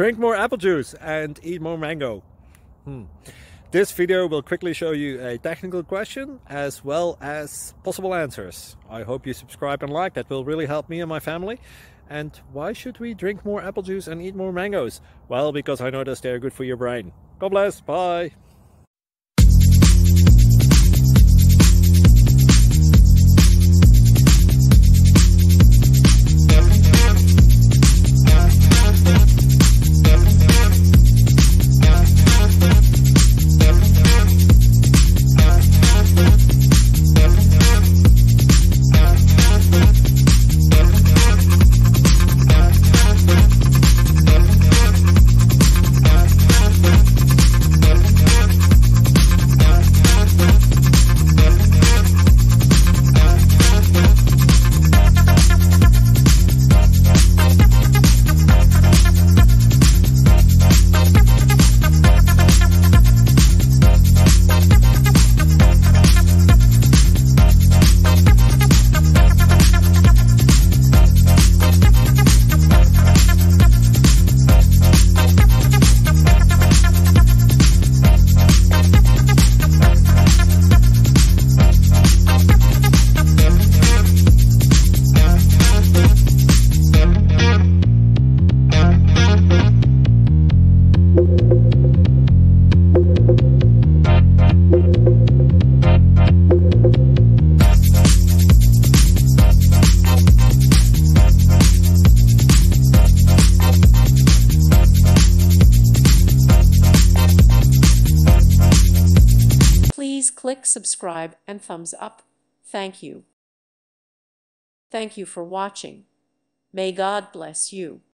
Drink more apple juice and eat more mango. This video will quickly show you a technical question as well as possible answers. I hope you subscribe and like, that will really help me and my family. And why should we drink more apple juice and eat more mangoes? Well, because I noticed they're good for your brain. God bless, bye! Please click subscribe and thumbs up. Thank you. Thank you for watching. May God bless you.